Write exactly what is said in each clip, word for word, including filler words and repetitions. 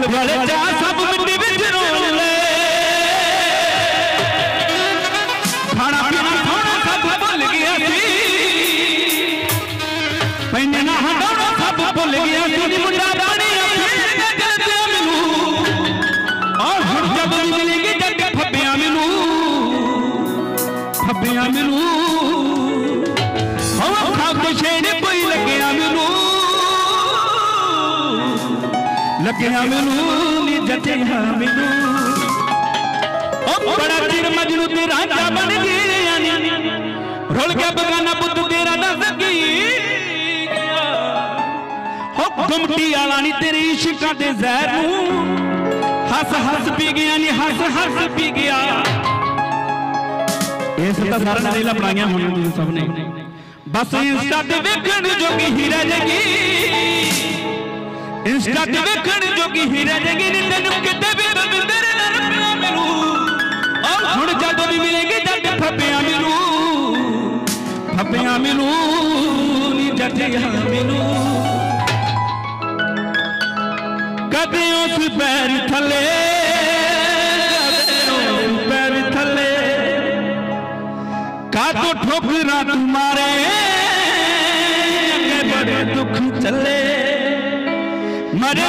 दिल वाले जा सब मिट्टी विच रोल ले खाना पीना खाना सब भुल गया सी पहनना हटाना सब भुल गया सी मुंडा पानी और हुण जब मिलेगी जग फब्बियां मैनू फब्बियां मैनू हम खाक शेर कोई लग्या मैनू लग्या मैनू नी जटिया मैनू बड़ा चिर मजनू ते राजा बन गया रुल गया बगाना पुत तेरा दस की गया हो गुमटी आला नी तेरे इश्कां दे ज़हर नू हस हस पी गया नी हस हस पी गया इस तो सारा रील अपनाइयां होने सबने बस इंस्टा ते वेखण जोगी ही रह जाएगी इंस्टा ते वेखण जोगी ही रह जाएगी नी तैनूं किते भी रविंदर ना रब्बिया मैनू और हुण जदों भी मिलेगी जग फब्बियां मैनू फब्बियां मैनू नी जटिया मैनू कदे उस पैर थले पैर थले का तो ठोकरा तुम्हारे अगे बड़े दुख चले मरे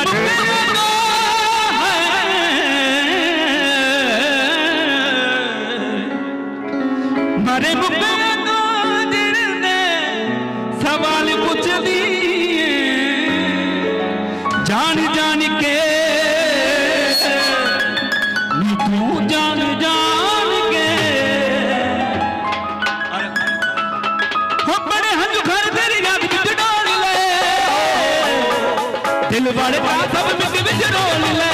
मरे मुक्का जिन्ने सवाल पूछ दिए जान जान के तू जान जान के हो बड़े हंज घर तेरी याद विच डाल ले दिल वाले का सब मिट विच रोल ले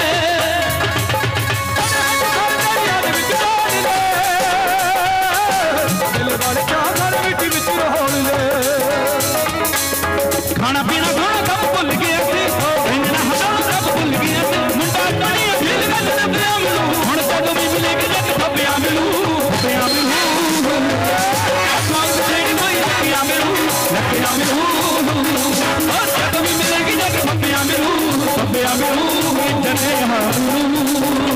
खाना पीना खाना सब भुल गया पहनना हटाना सब भुल गया मुंडा पानी फिर गल लभया मैनू हुण जदों भी मिलेगी जग फब्बियां मैनू फब्बियां मैनू आसमान छेड़ी कोई लग्या मैनू लग्या मैनू और जदों भी मिलेगी जग फब्बियां मैनू फब्बियां मैनू जने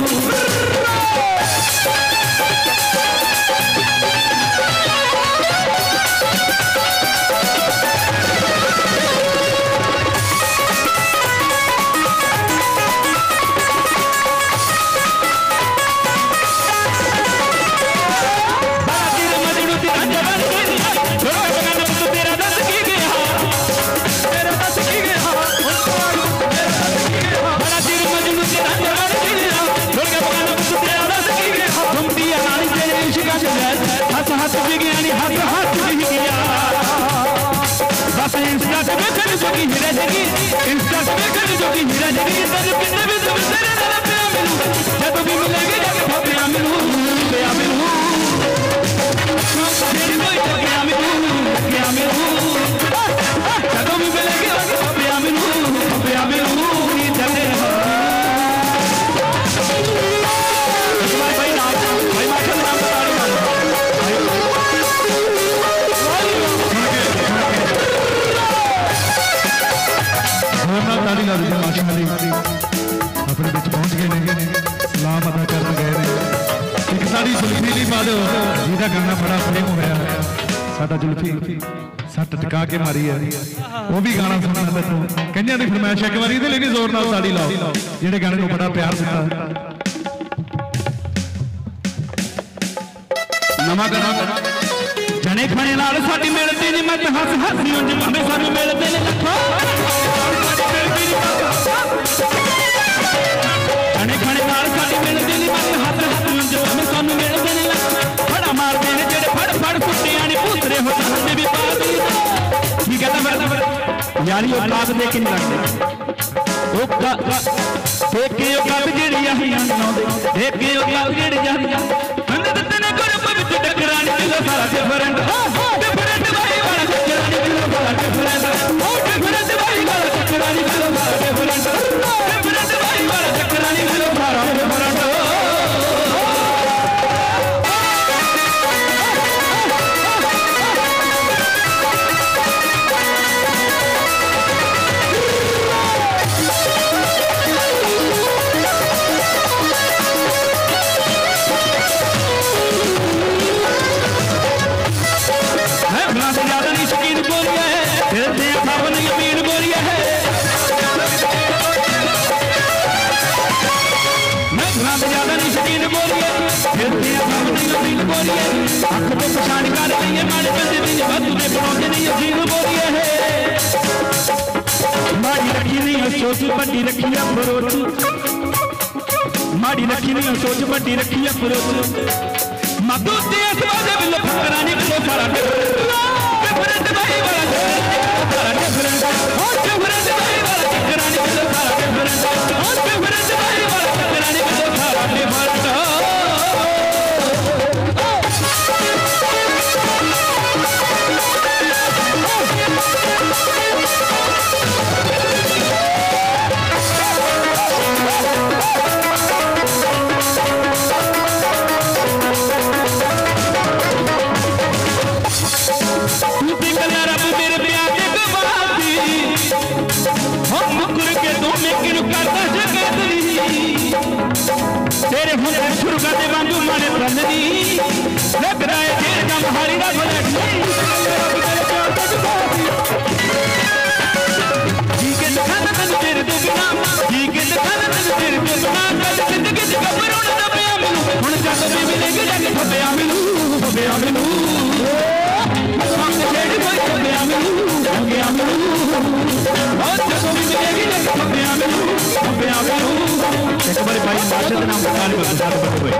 हस हस भी गया नी हस हस भी गया बस इंस्टा से वेखण जोगी ही रह जाएगी इंस्टा से वेखण जोगी ही रह जाएगी तैनूं किन्ने भी सविंदर ना लभया मैनू जदों भी मिलेगी जग फब्बियां मैनू फब्बियां मैनू फिर कोई लग्या मैनू लग्या मैनू जदों भी मिलेगी जग फब्बियां मैनू फब्बियां मैनू नी जने भाई नाम भाई माशा नाम ताली ला दी माशा अपने बिच पहुंच गए ने सलाम अदा कर गए ने एक साड़ी जुल्फी बाद जिहदा गाना बड़ा फेम होया साडा जुल्फी सट टिका के मारी है वो भी गाना सुनना तैनूं कईयां दी फरमाइश एक बारी इहदे लिए जोर नाल ताली लाओ जिहड़े गाने नूं बड़ा प्यार दिता नवां गाना जने खाने नाल साडी मिलदी नी मत हस हस नी उंज भावें सानूं मिलदे ने लखों जने खाने नाल साडी मिलदी नी मत हस हस नी उंज भावें सानूं मिलदे ने लखों फड़ा मारदे ने जेड़े फड़ फड़ कुੱਟਿਆਂ नी भूतरे हो जांदे भी पा दी की कहदा फिर यारी औकात दे के नहीं लगदे औकात देखे औकात जेड़ी आही नाउंदे देखे औकात जेड़ी जानी अंदर दित्ते ने ग्रुप विच टकरा नी किलो सारा डिफरेंट डिफरेंट भाई वाला टकरा नी किलो सारा डिफरेंट ओ डिफरेंट भाई वाला टकरा नी किलो सारा डिफरेंट डिफरेंट भाई वाला टकरा नी किलो सारा डिफरेंट सोच बड़ी रखी अफरोच माड़ी रखी नहीं सोच बड़ी रखी अफरोच मधु देश वाले बिल्लो फकरानी बिल्लो सारा डिफरेंट भाई वाला सारा डिफरेंट हो डिफरेंट भाई वाला फकरानी बिल्लो सारा डिफरेंट हो डिफरेंट भाई वाला फकरानी बिल्लो सारा डिफरेंट तेरे हुन शुरुगा दे वांगू माने बननी लग रहा है तेरे का महारी ना भले जी के खाना तन तेरे तो बिना जी के खाना तन तेरे तो बिना कद जिंदगी च कबरों ना दबे मिलू हुन जग भी मिलेगी जग फबे मिलू फबे मिलू हम जेड़ी कोई फबे मिलू फबे मिलू और जग भी मिलेगी जग फबे मिलू फबे मिलू एक बार भाई माशा के नाम बता ले बता दो हुए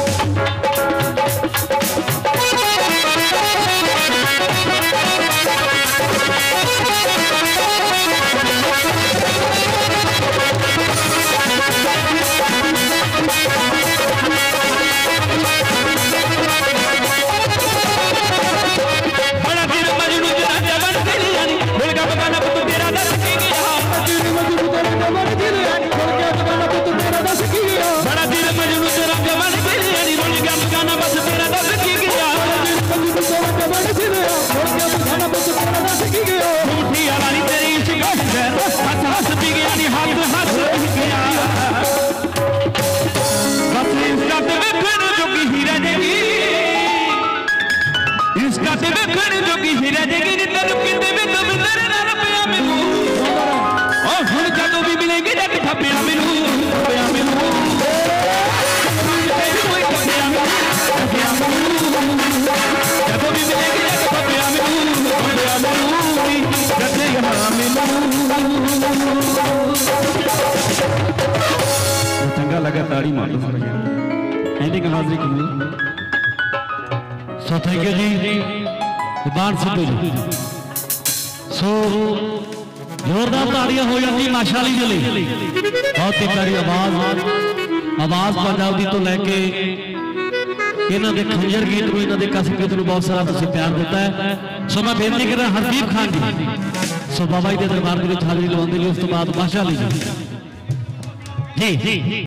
बड़ा दिल मजनू तेरा जवान दिल यानी दिल का बगाना पुत तेरा दस की गया दिल मजनू तेरा जवान दिल यानी दिल का बगाना पुत तेरा दस की गया बड़ा दिल मजनू तेरा जवान दिल यानी दिल का बगाना बस तेरा दस की गया दिल मजनू तेरा जवान दिल यानी दिल का बगाना बस तेरा दस की गया झूठी वाली तेरी शिकायत है हंस हंस पी गया नी हाथ हाथ गया बस इसका ते वेखण जोगी हीरा देगी इसका ते वेखण जोगी हीरा देगी नी तेनु किते भी तुम तेरे नाल पिया मिलू ओ हुन जदों भी मिलेंगे जग ठप्पिया मिलू ठप्पिया मिलू जदों भी मिलेंगे जग ठप्पिया मिलू ठप्पिया मिलू जग यहाँ मिलू चंगा लगा ताड़ी मार दो एंडिंग हाजिरी की सो थैंक यू जी बाण सिद्धू जी सो जोरदार ताड़ियां हो जाती माशाली जी लिए बहुत ही प्यारी आवाज आवाज पंजाब दी तो लैके इन्हों के खंजर गीत को इन्हों के कसम गीत को बहुत सारा तुझे प्यार दिता है सो मैं बेनती कर रहा हरदीप खान जी सो बाबा जी के दरबार के हाजिरी लवाने लिए उस तो बाद माशाली जी जी